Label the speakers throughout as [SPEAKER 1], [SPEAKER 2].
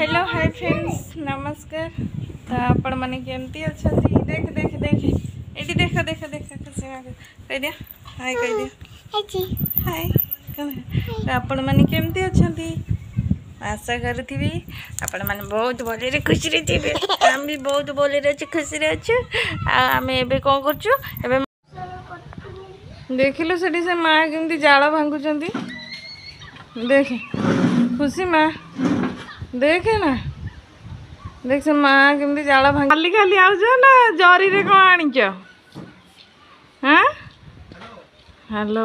[SPEAKER 1] Hello hi friends नमस्कार। तो आपण माने केमती अच्छा देख देख देख एटी देख देख देख खुशी कह दिया हाय कह दिया हाय। तो आपण माने केमती अच्छा आशा करी आपण मैंने बहुत भले खुशी रे थे। हम भी बहुत भले खुशी रे अच्छे। आम एबे कौन कर देखिलु से माँ केमती जाल भांगुंट देख खुशी माँ देखे ना देख से माँ केमती जाल भांग खाली खाली आउज ना जरी रे कौन आणिच हाँ हेलो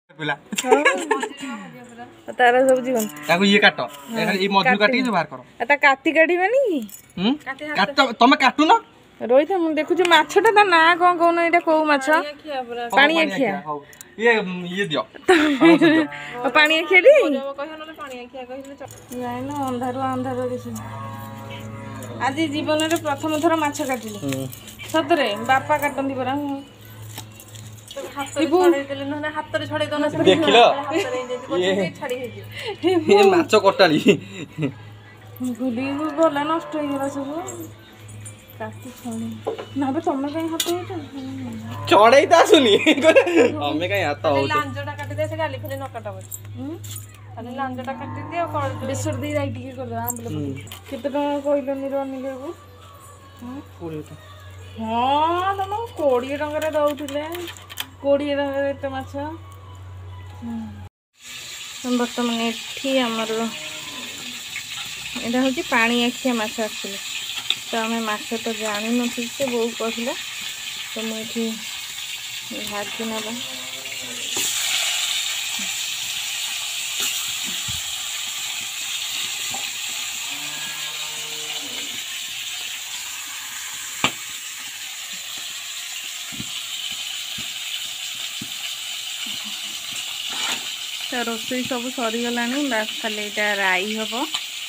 [SPEAKER 1] तारा सब जीवन
[SPEAKER 2] ताको ये काटो ये मधु काटी जो बाहर करो
[SPEAKER 1] एता काटी काटीबेनी कि
[SPEAKER 2] काट तमे काटू ना
[SPEAKER 1] रोहित हम देखु जो माछटा ता ना कोन कोन एटा को माछ पानी आखिया
[SPEAKER 2] ये दियो
[SPEAKER 1] पानी आखिया दी कहियो न पानी आखिया कहिले जाय ना अंधार अंधार दिस आज जीवन रे प्रथम थर माछ काटिले सतरे बापा काटंदी परा
[SPEAKER 2] ये माछ कटाली
[SPEAKER 1] गुली गला नष्ट हो गला सब काटी छणी ना बे तमे कहीं हाथ हो
[SPEAKER 2] चढ़ाई ता सुनी हमें कहीं हाथ हो
[SPEAKER 1] लांजटा काटी दे से गाली खाली न काटा खाली लांजटा काटी दे और बेसर दी राई टिके कर आंबले केते टका कहलोनी रनिले को हां तम 20 टका रे दउथिले 20 टका रे त माछ बर्तमान एठी हमर एटा होची पानी आखिया माछ आछले तो आम माछ तो जानी नी से बो कहला तो मुझे भाजी ना तो रोसई सब सरीगला बास खाली यहाँ राई हम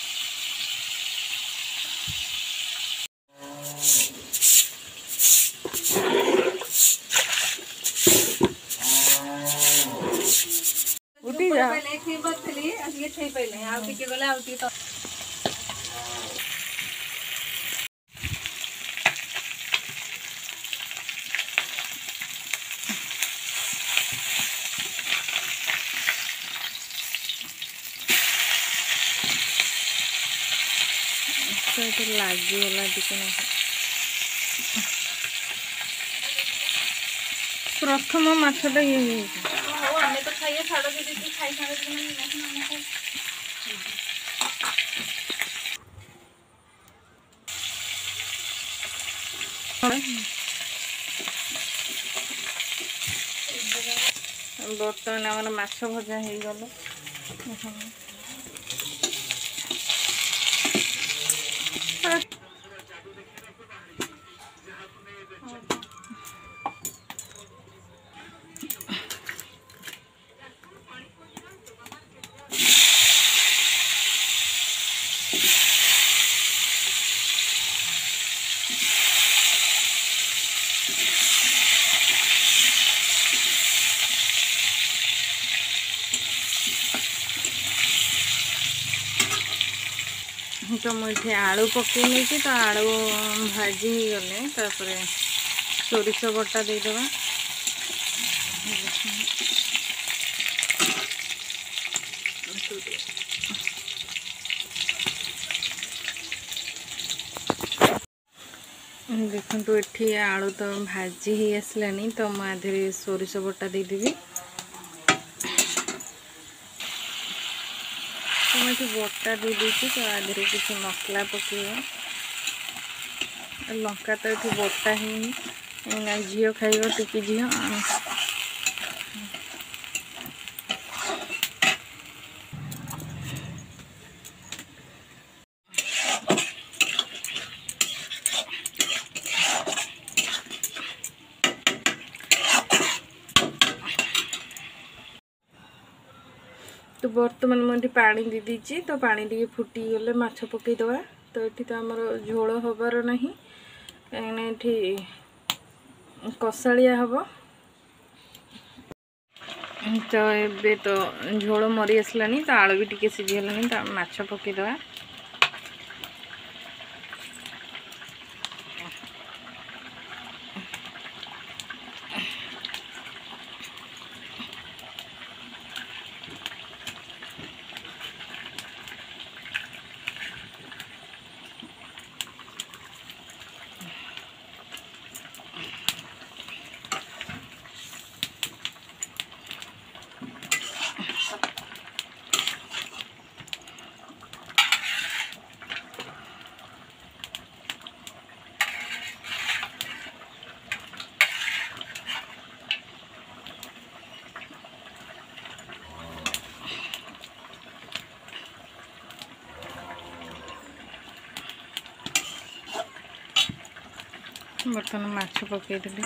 [SPEAKER 1] उठी जा लगिगला टे ना प्रथम मछटा ये तो खाइए छाड़ दे खाई बर्तमान आम माछ भजा हो गल तो मुझे आलू पकई नहीं तो आलू भाजी गले तापर सोरिष बटा देदेवा देखो ये आलू तो भाजी ही आसलानी तो मुझे सोरिष बटा देदेवी मुझे बटा दे देती तो आधे किसी मसला पकेगा लंका तो ये बटा ही झील खाइब टिकी झील तो बर्तमान मुझे पानी दे दीजिए तो पानी टी फुटी गले माछ पकईदवा तो ये तो आमर झोल हबार ना कहीं कषाया हम तो ये तो झोल मरी आसलानी तो आलू भी टी सीझीगलानी तो माछ पकईदवा बर्तमान माछ पकईदेली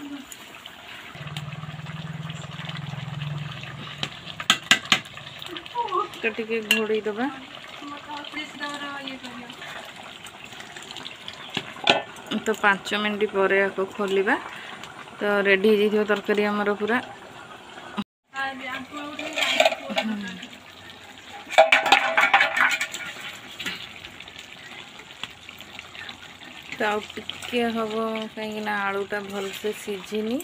[SPEAKER 1] तो टिके घोड़े दबा तो 5 मिनट पर आपको खोलिबा तो रेडी हो तरकारी आमर पूरा तो टिके हम कहीं आलूटा भलसे सीझिनी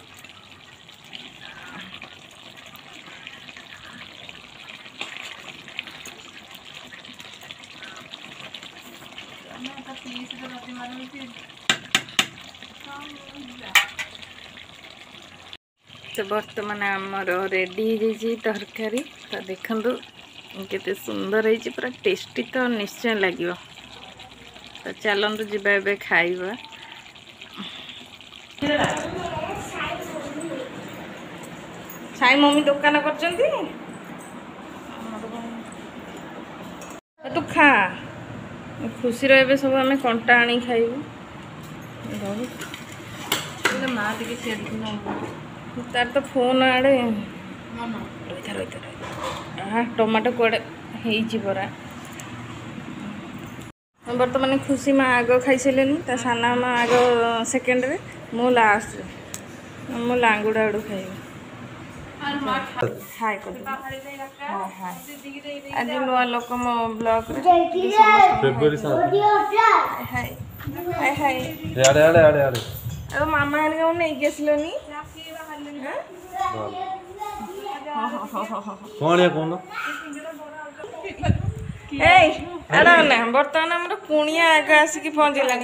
[SPEAKER 1] तो बर्तमान आमर रेडी हो तरकारी तो देखु केते सुंदर है पूरा टेस्टी तो निश्चय लगे तो चलतु जीवा ए खाइबा छाई मम्मी दुकान कर तू खा खुशी रे सब आम कंटा आनी खाइबू माँ टे तार तो फोन आड़े हाँ टमाटो कड़े परा बर्तमान खुशी माँ आग खाई सारे साना माँ आग सेकेंड रे मु लास्ट मु लांगुड़ा आड़ू खाइबी हाय कर हाय हाय आज नुआ लोक मो ब्लॉग
[SPEAKER 2] फेब्रुआरी 7
[SPEAKER 1] हाय हाय हाय
[SPEAKER 2] आड़े आड़े आड़े आड़े
[SPEAKER 1] अरे मामा हन को नहीं गेसलोनी
[SPEAKER 2] कौन है कौन
[SPEAKER 1] ए अड़ा ना बर्तमान हमर कुणिया आगे आसिक पहुंचलानी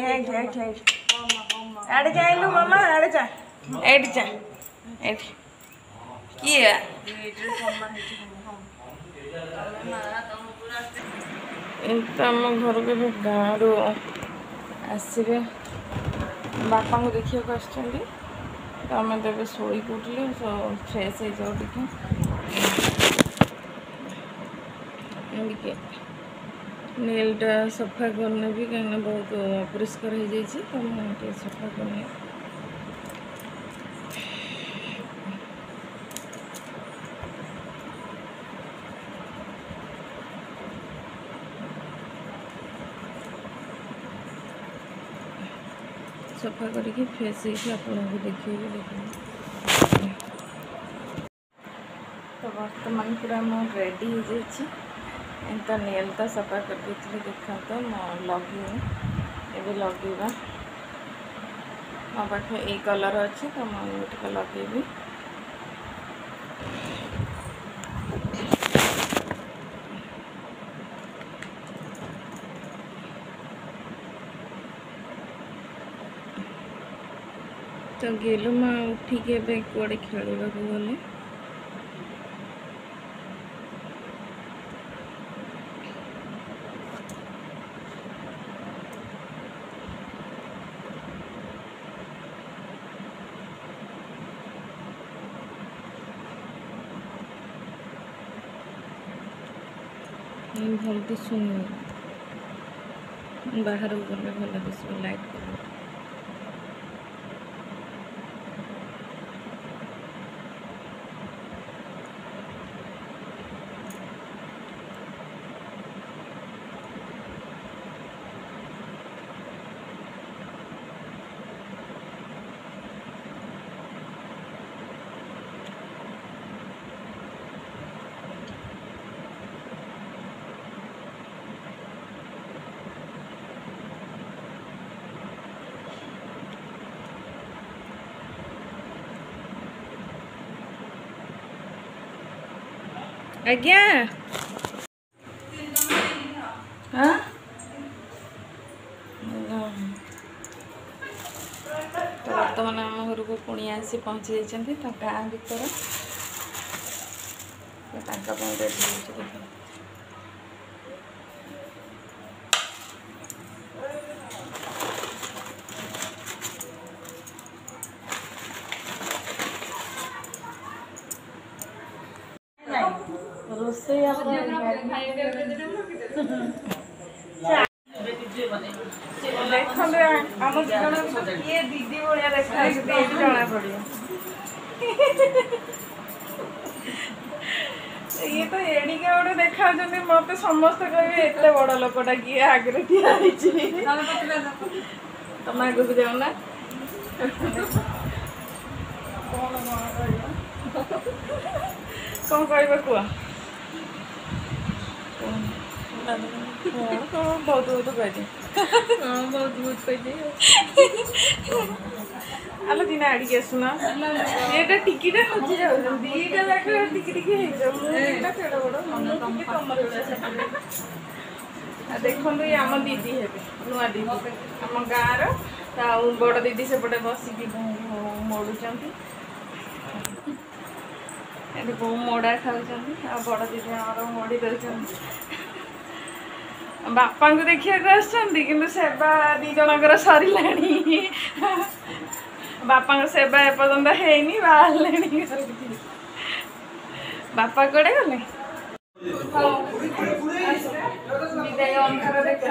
[SPEAKER 1] आड़े जाइलु मामा आड़े जा एड जा एड किए तो आम घर के गाँव रू आसवे बापा को देखा तो आम तो शोई पड़े तो फ्रेश हो जाओ टे नेलटा सफा करने भी कहीं बहुत अपरिष्कार हो जाए तो मुझे सफा करने सफा करके फ्रेश आपको देखिए तो बर्तमान पूरा मुझे रेडी हो जाए तो नेल तो सफा कर देती देखा तो लगे ये लगेगा मो पाखे ये कलर अच्छे तो मुझे लगेबी तो गेलु माँ उठिके कड़े खेलवा गले भल दिशुन बाहर गले भल दिश लाइट कलर आज्ञा हाँ तो बर्तमान आम घर को कुणिया आसी पहुँची जाती तो गाँ भर रेडी रोसे देखते ଆମ ଦି ଜଣ କିଏ ଦିଦି ଭଳିଆ ଦେଖାଯାଉଛନ୍ତି ଏଇଠି ଜଣା ପଡ଼ିବ। ଇଏ ତ ଏଡ଼ିକେ ଗୋଟେ ଦେଖାଯାଉଛନ୍ତି, ମତେ ସମସ୍ତେ କହିବେ ଏତେ ବଡ଼ ଲୋକଟା କିଏ ଆଗରେ ଠିଆ ହେଇଛି। ତମେ ଆଗକୁ ଯାଉନା କ'ଣ କହିବ କୁହ? ବହୁତ କହିଦିଏ। ବହୁତ କହିଦିଏ। ଆଲୋ ଦିନ ଆଡ଼ିକି ଆସୁନ, ଏଇଟା ଟିକିଟା ଖୋଜି ଯାଉଛନ୍ତି, ଦିଟା ଯାକ ଟିକି ଟିକି ହେଇଯାଉ। ମୁଁ ଦିଟା କେଡ଼ ବଡ଼ କମର ଦେଖନ୍ତୁ, ଇଏ ଆମ ଦିଦି ହେବେ, ନୂଆ ଦିଦି ଆମ ଗାଁର। ଆଉ ବଡ଼ ଦିଦି ସେପଟେ ବସିକି ମୋଡ଼ୁଛନ୍ତି, ଏଠି ବୋଉ ମୋଡ଼ା ଖାଉଛନ୍ତି, ଆଉ ବଡ଼ ଦିଦି ଆମର ମୋଡ଼ି ଦେଉଛନ୍ତି। ବାପାଙ୍କୁ ଦେଖିବାକୁ ଆସୁଛନ୍ତି, କିନ୍ତୁ ସେବା ଦି ଜଣଙ୍କର ସରିଲାଣି। ବାପାଙ୍କ ସେବା ଏପର୍ଯ୍ୟନ୍ତ ହେଇନି, ବାହାରିଲେଣି ଘରକୁ। ବାପା କୁଆଡ଼େ ଗଲେ? ବିଦାୟ ଅନ୍ଧାର ଦେଖା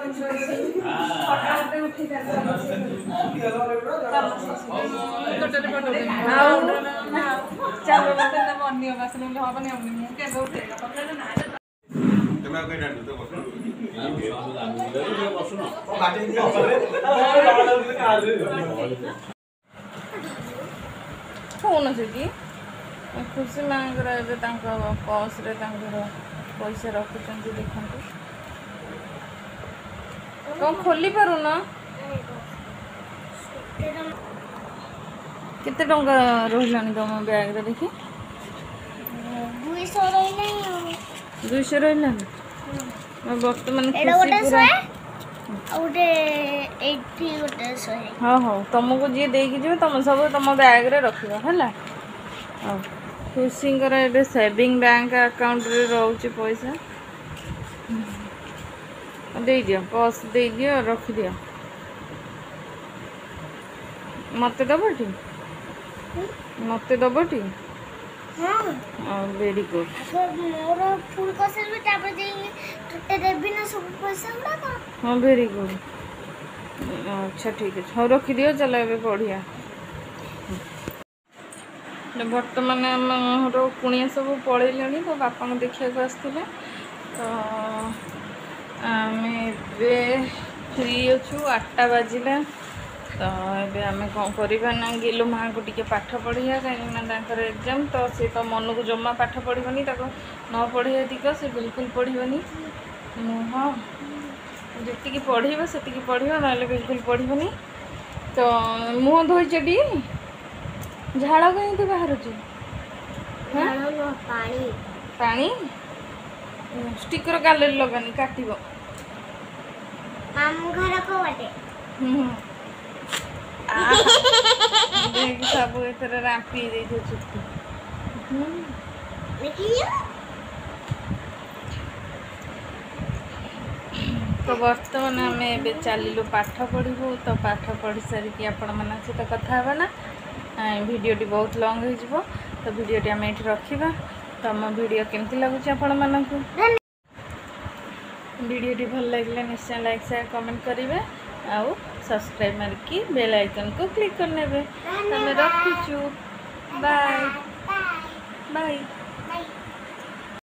[SPEAKER 1] କହୁନ ସେଠି ଖୁସି ମାଙ୍କର ଏବେ ତାଙ୍କ ପର୍ସରେ ତାଙ୍କର ପଇସା ରଖୁଛନ୍ତି, ଦେଖନ୍ତୁ। କ'ଣ ଖୋଲି ପାରୁନ? କେତେ ଟଙ୍କା ରହିଲାଣି ତମ ବ୍ୟାଗ୍ରେ ଦେଖି?
[SPEAKER 3] 200 ରହିଲାଣି।
[SPEAKER 1] 200 ରହିଲାଣି। ବର୍ତ୍ତମାନ ହଁ ହଉ, ତୁମକୁ ଯିଏ ଦେଇକି ଯିବେ ତମ ସବୁ ତୁମ ବ୍ୟାଗ୍ରେ ରଖିବ ହେଲା। ହଉ, ଖୁସିଙ୍କର ଏବେ ସେଭିଂ ବ୍ୟାଙ୍କ ଆକାଉଣ୍ଟରେ ରହୁଛି ପଇସା। ଦେଇଦିଅ, ପର୍ସ ଦେଇଦିଅ, ରଖିଦିଅ। ମୋତେ ଦେବଟି? ମୋତେ ଦେବଟି? Very good.
[SPEAKER 3] ମୋର ଫୁଲ୍ କରିସାରିବି, ତାପରେ ଦେଇକି ତୋତେ ଦେବି ନା ସବୁ ପଇସା ଗୁଡ଼ାକ।
[SPEAKER 1] ହଁ, ଭେରି ଗୁଡ୍। ଆଚ୍ଛା ଠିକ୍ ଅଛି, ହଉ ରଖିଦିଅ, ଚାଲ ଏବେ ପଢ଼ିବା। ବର୍ତ୍ତମାନ ଆମର କୁଣିଆ ସବୁ ପଳେଇଲେଣି, ତ ବାପାଙ୍କୁ ଦେଖିବାକୁ ଆସିଥିଲେ। ତ ଆମେ ଏବେ ଫ୍ରି ଅଛୁ, 8ଟା ବାଜିଲା। ତ ଏବେ ଆମେ କ'ଣ କରିବା ନା ଗେଲୁ ମାଆଙ୍କୁ ଟିକେ ପାଠ ପଢ଼ିବା, କାହିଁକିନା ତାଙ୍କର ଏକ୍ଜାମ୍। ତ ସେ ତ ମନକୁ ଜମା ପାଠ ପଢ଼ିବନି, ତାକୁ ନ ପଢ଼ିବା ଦିଗ ସେ ବିଲକୁଲ ପଢ଼ିବନି। ହଁ, ଯେତିକି ପଢ଼ିବ ସେତିକି ପଢ଼ିବ, ନହେଲେ ବିଲକୁଲ ପଢ଼ିବନି। ତ ମୁହଁ ଧୋଇଛଟି? ଝାଳ କାହିଁକି ବାହାରୁଛି? ପାଣି ଷ୍ଟିକର ଗାଲରେ ଲଗାନି, କାଟିବ।
[SPEAKER 3] ମାମୁଁ ଘର କୋଉଟେ?
[SPEAKER 1] ସବୁ ଏଥର ରାମ୍ପି ଦେଇଥିବ ଚୁଟି। ତ ବର୍ତ୍ତମାନ ଆମେ ଏବେ ଚାଲିଲୁ ପାଠ ପଢ଼ିବୁ। ତ ପାଠ ପଢ଼ି ସାରିକି ଆପଣମାନଙ୍କ ସହିତ କଥା ହେବା ନା। ଭିଡ଼ିଓଟି ବହୁତ ଲଙ୍ଗ୍ ହେଇଯିବ, ତ ଭିଡ଼ିଓଟି ଆମେ ଏଇଠି ରଖିବା। ତ ଆମ ଭିଡ଼ିଓ କେମିତି ଲାଗୁଛି ଆପଣମାନଙ୍କୁ? ଭିଡ଼ିଓଟି ଭଲ ଲାଗିଲେ ନିଶ୍ଚୟ ଲାଇକ୍ ସେୟାର କମେଣ୍ଟ କରିବେ, ଆଉ ସବସ୍କ୍ରାଇବ୍ ମାରିକି ବେଲ୍ ଆଇକନ୍କୁ କ୍ଲିକ୍ କରିନେବେ। ଆମେ ରଖୁଛୁ, ବାଏ ବାଏ।